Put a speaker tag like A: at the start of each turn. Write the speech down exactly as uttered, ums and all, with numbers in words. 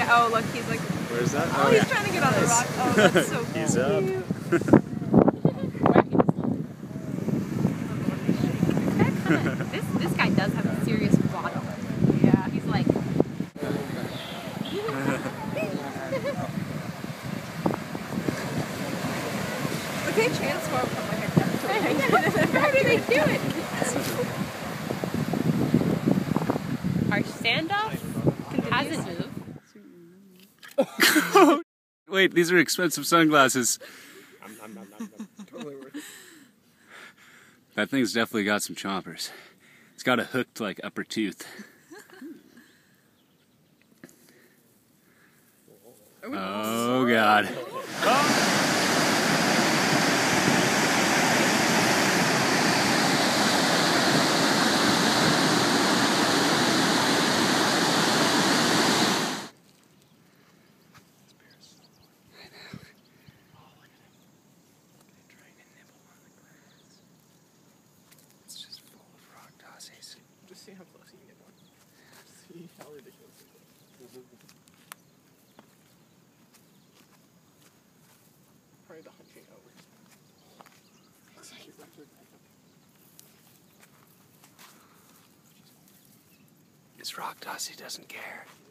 A: Oh, look, he's like...
B: Where's that?
A: Oh,
B: Oh,
A: he's
B: yeah.
A: trying to get on the rock. Oh, that's so cute.
B: He's up.
C: this, this guy does have a serious bottom.
A: Yeah.
C: He's like...
A: Look, they transform from like a duck to a penguin.
C: How do they do it? Our standoff hasn't moved.
B: Wait, these are expensive sunglasses.
D: Totally worth it.
B: That thing's definitely got some chompers. It's got a hooked, like, upper tooth. Oh, God.
D: Just see how close you can get one. See how ridiculous it is. Probably the hunching over. Looks like he's actually back up.
B: This rock Dossie doesn't care.